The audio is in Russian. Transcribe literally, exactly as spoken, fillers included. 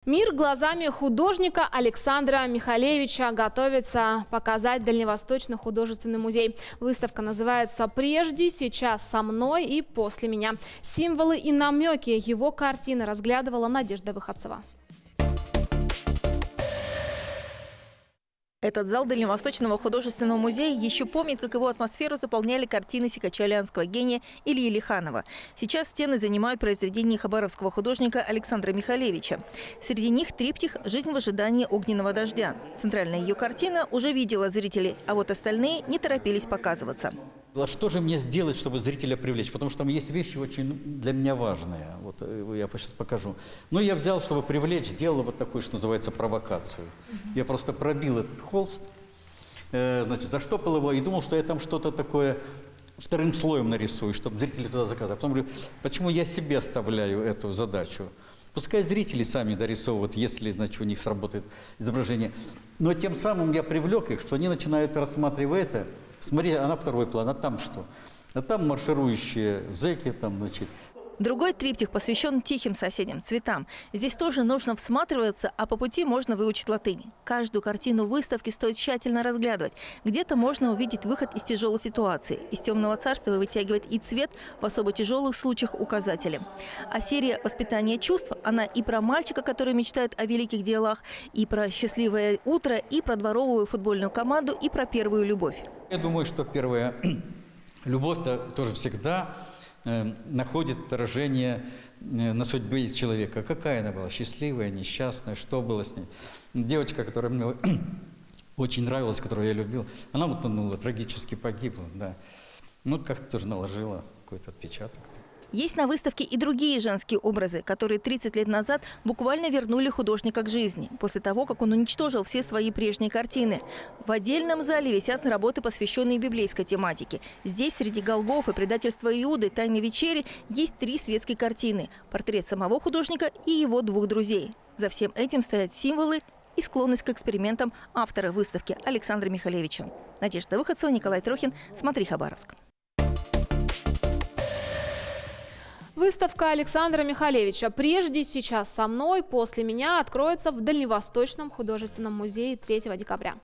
Мир глазами художника Александра Михалевича готовится показать Дальневосточный художественный музей. Выставка называется «Прежде, сейчас со мной и после меня». Символы и намеки его картины разглядывала Надежда Выходцева. Этот зал Дальневосточного художественного музея еще помнит, как его атмосферу заполняли картины сикачалианского гения Ильи Лиханова. Сейчас стены занимают произведения хабаровского художника Александра Михалевича. Среди них триптих «Жизнь в ожидании огненного дождя». Центральная ее картина уже видела зрителей, а вот остальные не торопились показываться. Что же мне сделать, чтобы зрителя привлечь? Потому что там есть вещи очень для меня важные. Вот я сейчас покажу. Но я взял, чтобы привлечь, сделал вот такую, что называется, провокацию. Я просто пробил этот холст, значит, заштопал его и думал, что я там что-то такое вторым слоем нарисую, чтобы зрители туда заказали. Потом говорю, почему я себе оставляю эту задачу? Пускай зрители сами дорисовывают, если, значит, у них сработает изображение. Но тем самым я привлек их, что они начинают, рассматривая это, смотри, а на второй план, а там что? А там марширующие зэки, там, значит. Другой триптих посвящен тихим соседям, цветам. Здесь тоже нужно всматриваться, а по пути можно выучить латынь. Каждую картину выставки стоит тщательно разглядывать. Где-то можно увидеть выход из тяжелой ситуации. Из темного царства вытягивает и цвет, в особо тяжелых случаях указатели. А серия «Воспитание чувств», она и про мальчика, который мечтает о великих делах, и про счастливое утро, и про дворовую футбольную команду, и про первую любовь. Я думаю, что первая любовь-то тоже всегда находит отражение на судьбе человека. Какая она была? Счастливая, несчастная? Что было с ней? Девочка, которая мне очень нравилась, которую я любил, она утонула, трагически погибла. Да. Ну, как-то тоже наложила какой-то отпечаток. Есть на выставке и другие женские образы, которые тридцать лет назад буквально вернули художника к жизни, после того, как он уничтожил все свои прежние картины. В отдельном зале висят работы, посвященные библейской тематике. Здесь среди голгоф и предательства Иуды, тайной вечери есть три светские картины. Портрет самого художника и его двух друзей. За всем этим стоят символы и склонность к экспериментам автора выставки Александра Михалевича. Надежда Выходцева, Николай Трохин. Смотри, Хабаровск. Выставка Александра Михалевича «Прежде, сейчас со мной, после меня» откроется в Дальневосточном художественном музее третьего декабря.